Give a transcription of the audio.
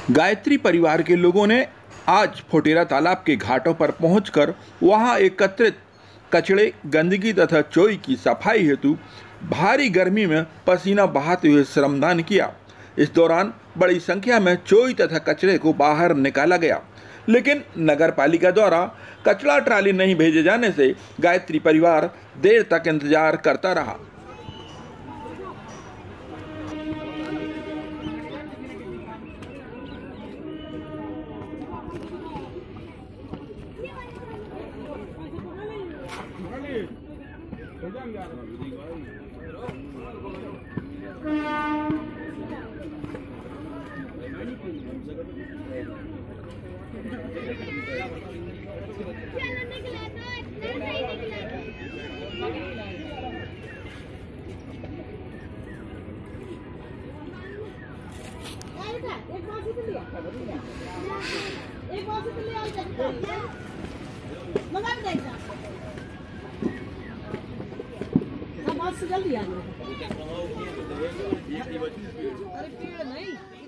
गायत्री परिवार के लोगों ने आज फोटेरा तालाब के घाटों पर पहुंचकर वहां एकत्रित कचड़े, गंदगी तथा चोई की सफाई हेतु भारी गर्मी में पसीना बहाते हुए श्रमदान किया। इस दौरान बड़ी संख्या में चोई तथा कचरे को बाहर निकाला गया, लेकिन नगर पालिका द्वारा कचरा ट्राली नहीं भेजे जाने से गायत्री परिवार देर तक इंतजार करता रहा। एक बार से ले आ जाए मंगा देगा हम आज से जल्दी आ जाएंगे। अरे नहीं